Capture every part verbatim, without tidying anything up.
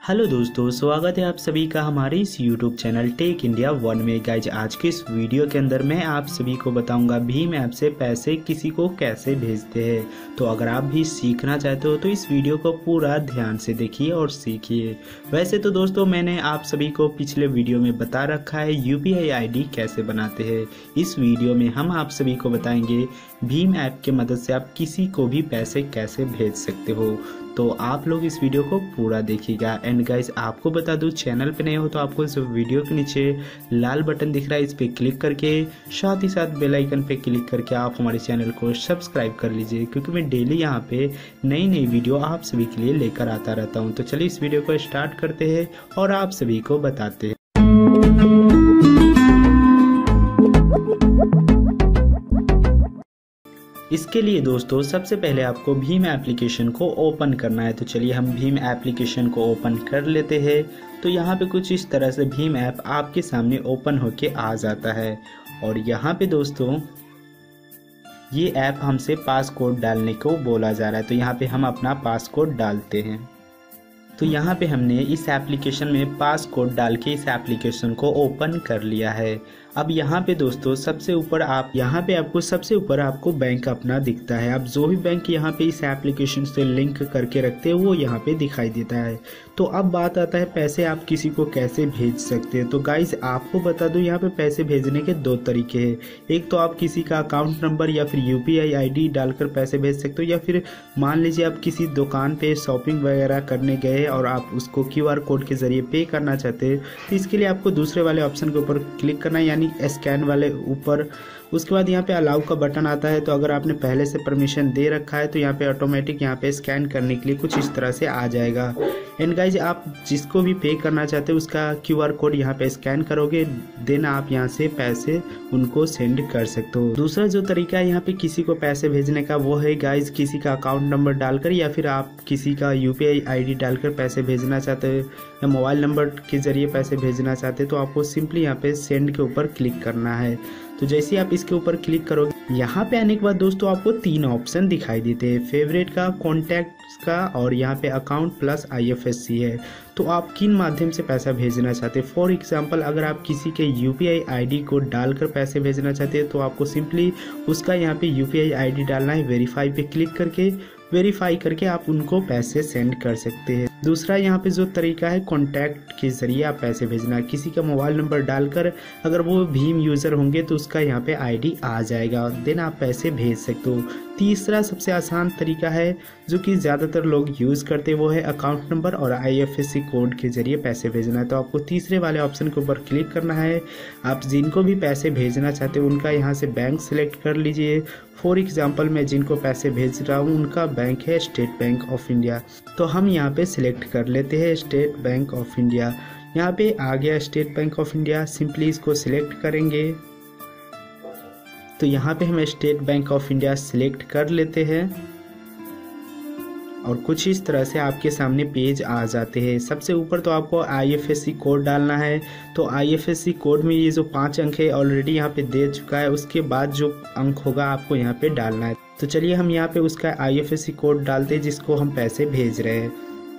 Hello दोस्तों, स्वागत है आप सभी का हमारे इस YouTube channel tech India one में। गाइज आज के इस वीडियो के अंदर मैं आप सभी को बताऊंगा भीम ऐप से पैसे किसी को कैसे भेजते हैं। तो अगर आप भी सीखना चाहते हो तो इस वीडियो को पूरा ध्यान से देखिए और सीखिए। वैसे तो दोस्तों मैंने आप सभी को पिछले वीडियो में बता रखा है यूपीआई आईडी कैसे बनाते हैं। इस वीडियो में हम आप सभी को बताएंगे भीम ऐप की मदद से आप किसी को भी पैसे कैसे भेज सकते हो। तो आप लोग इस वीडियो को पूरा देखिएगा। एंड गाइस आपको बता दूं, चैनल पे नए हो तो आपको इस वीडियो के नीचे लाल बटन दिख रहा है, इस पे क्लिक करके साथ ही साथ बेल आइकन पे क्लिक करके आप हमारे चैनल को सब्सक्राइब कर लीजिए, क्योंकि मैं डेली यहाँ पे नई नई वीडियो आप सभी के लिए लेकर आता रहता हूँ। तो चलिए इस वीडियो को स्टार्ट करते हैं और आप सभी को बताते हैं। इसके लिए दोस्तों सबसे पहले आपको भीम एप्लीकेशन को ओपन करना है। तो चलिए हम भीम एप्लीकेशन को ओपन कर लेते हैं। तो यहाँ पे कुछ इस तरह से भीम ऐप आपके सामने ओपन होके आ जाता है। और यहाँ पे दोस्तों ये ऐप हमसे पासकोड डालने को बोला जा रहा है। तो यहाँ पे हम अपना पासकोड डालते हैं। तो यहाँ पे हमने इस एप्लीकेशन में पासकोड डाल के इस एप्लीकेशन को ओपन कर लिया है। अब यहाँ पे दोस्तों सबसे ऊपर आप यहाँ पे आपको सबसे ऊपर आपको बैंक अपना दिखता है। आप जो भी बैंक यहाँ पे इस एप्लीकेशन से लिंक करके रखते हैं वो यहाँ पे दिखाई देता है। तो अब बात आता है पैसे आप किसी को कैसे भेज सकते हैं। तो गाइज आपको बता दूं यहाँ पे पैसे भेजने के दो तरीके हैं। एक तो आप किसी का अकाउंट नंबर या फिर यूपीआई आईडी डालकर पैसे भेज सकते हो, या फिर मान लीजिए आप किसी दुकान पे शॉपिंग वगैरह करने गए और आप उसको क्यूआर कोड के जरिए पे करना चाहते हैं। तो इसके लिए आपको दूसरे वाले ऑप्शन के ऊपर क्लिक करना है, यानी स्कैन वाले ऊपर। उसके बाद यहाँ पे अलाउ का बटन आता है। तो अगर आपने पहले से परमिशन दे रखा है तो यहाँ पे ऑटोमेटिक यहाँ पे स्कैन करने के लिए कुछ इस तरह से आ जाएगा। एंड गाइज आप जिसको भी पे करना चाहते हो उसका क्यूआर कोड यहाँ पे स्कैन करोगे, देन आप यहाँ से पैसे उनको सेंड कर सकते हो। दूसरा जो तरीका है यहाँ पे किसी को पैसे भेजने का वो है गाइज किसी का अकाउंट नंबर डालकर, या फिर आप किसी का यूपीआई आईडी डालकर पैसे भेजना चाहते हो या मोबाइल नंबर के जरिए पैसे भेजना चाहते हो। तो आपको सिंपली यहाँ पे सेंड के ऊपर क्लिक करना है। तो जैसे आप इसके ऊपर क्लिक करोगे यहाँ पे आने के बाद दोस्तों आपको तीन ऑप्शन दिखाई देते हैं, फेवरेट का, कॉन्टैक्ट्स का और यहाँ पे अकाउंट प्लस आईएफएससी है। तो आप किन माध्यम से पैसा भेजना चाहते हैं। फॉर एग्जांपल अगर आप किसी के यूपीआई आईडी को डालकर पैसे भेजना चाहते हैं तो आपको सिंपली उसका यहाँ पे यूपीआई आईडी डालना है। वेरीफाई पे क्लिक करके वेरीफाई करके आप उनको पैसे सेंड कर सकते हैं। दूसरा यहाँ पे जो तरीका है कॉन्टैक्ट के जरिए आप पैसे भेजना, किसी का मोबाइल नंबर डालकर अगर वो भीम यूज़र होंगे तो उसका यहाँ पे आईडी आ जाएगा, देन आप पैसे भेज सकते हो। तीसरा सबसे आसान तरीका है जो कि ज़्यादातर लोग यूज़ करते हैं वो है अकाउंट नंबर और आईएफएससी कोड के जरिए पैसे भेजना है। तो आपको तीसरे वाले ऑप्शन के ऊपर क्लिक करना है। आप जिनको भी पैसे भेजना चाहते हो उनका यहाँ से बैंक सेलेक्ट कर लीजिए। फॉर एग्जाम्पल मैं जिनको पैसे भेज रहा हूँ उनका बैंक है स्टेट बैंक ऑफ इंडिया। तो हम यहाँ पे सिलेक्ट कर लेते हैं स्टेट बैंक ऑफ इंडिया। यहाँ पे आ गया state bank of India, simply इसको सिलेक्ट करेंगे। तो यहाँ पे हम state bank of India select कर लेते हैं और कुछ इस तरह से आपके सामने पेज आ जाते हैं। सबसे ऊपर तो आपको आईएफएससी कोड डालना है। तो आईएफएससी कोड में ये जो पाँच अंक है ऑलरेडी यहाँ पे दे चुका है, उसके बाद जो अंक होगा आपको यहाँ पे डालना है। तो चलिए हम यहाँ पे उसका आईएफएससी कोड डालते हैं जिसको हम पैसे भेज रहे हैं।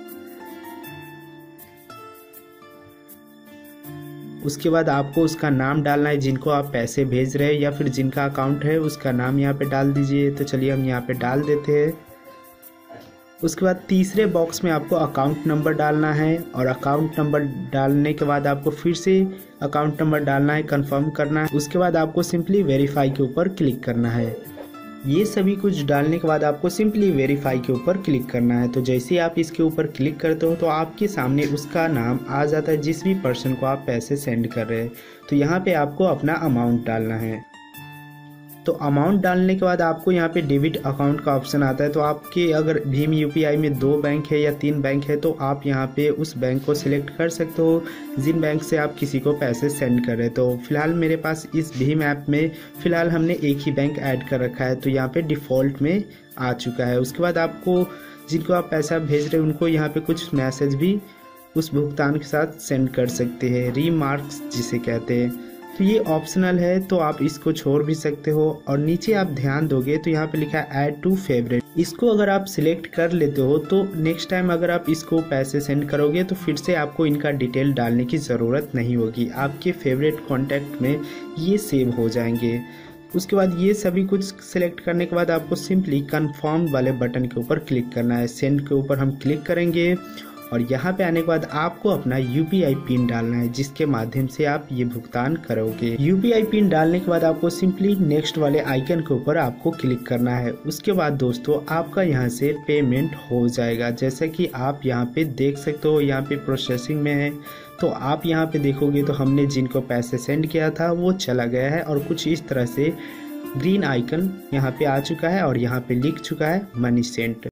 उसके बाद आपको उसका नाम डालना है जिनको आप पैसे भेज रहे हैं, या फिर जिनका अकाउंट है उसका नाम यहाँ पे डाल दीजिए। तो चलिए हम यहाँ पे डाल देते हैं। उसके बाद तीसरे बॉक्स में आपको अकाउंट नंबर डालना है और अकाउंट नंबर डालने के बाद आपको फिर से अकाउंट नंबर डालना है, कंफर्म करना है। उसके बाद आपको सिंपली वेरीफाई के ऊपर क्लिक करना है। ये सभी कुछ डालने के बाद आपको सिंपली वेरीफाई के ऊपर क्लिक करना है। तो जैसे ही आप इसके ऊपर क्लिक करते हो तो आपके सामने उसका नाम आ जाता है जिस भी पर्सन को आप पैसे सेंड कर रहे हैं। तो यहाँ पे आपको अपना अमाउंट डालना है। तो अमाउंट डालने के बाद आपको यहाँ पे डेबिट अकाउंट का ऑप्शन आता है। तो आपके अगर भीम यूपीआई में दो बैंक है या तीन बैंक है तो आप यहाँ पे उस बैंक को सिलेक्ट कर सकते हो जिन बैंक से आप किसी को पैसे सेंड कर रहे हैं। तो फिलहाल मेरे पास इस भीम ऐप में फ़िलहाल हमने एक ही बैंक ऐड कर रखा है, तो यहाँ पे डिफ़ॉल्ट में आ चुका है। उसके बाद आपको जिनको आप पैसा भेज रहे हैं उनको यहाँ पे कुछ मैसेज भी उस भुगतान के साथ सेंड कर सकते हैं, रीमार्क्स जिसे कहते हैं। तो ये ऑप्शनल है, तो आप इसको छोड़ भी सकते हो। और नीचे आप ध्यान दोगे तो यहाँ पे लिखा है ऐड टू फेवरेट। इसको अगर आप सिलेक्ट कर लेते हो तो नेक्स्ट टाइम अगर आप इसको पैसे सेंड करोगे तो फिर से आपको इनका डिटेल डालने की ज़रूरत नहीं होगी, आपके फेवरेट कॉन्टैक्ट में ये सेव हो जाएंगे। उसके बाद ये सभी कुछ सिलेक्ट करने के बाद आपको सिंपली कन्फर्म वाले बटन के ऊपर क्लिक करना है। सेंड के ऊपर हम क्लिक करेंगे और यहाँ पे आने के बाद आपको अपना यूपीआई पिन डालना है, जिसके माध्यम से आप ये भुगतान करोगे। यूपीआई पिन डालने के बाद आपको सिंपली नेक्स्ट वाले आइकन के ऊपर आपको क्लिक करना है। उसके बाद दोस्तों आपका यहाँ से पेमेंट हो जाएगा। जैसा कि आप यहाँ पे देख सकते हो, यहाँ पे प्रोसेसिंग में है। तो आप यहाँ पे देखोगे तो हमने जिनको पैसे सेंड किया था वो चला गया है और कुछ इस तरह से ग्रीन आइकन यहाँ पे आ चुका है और यहाँ पे लिख चुका है मनी सेंट।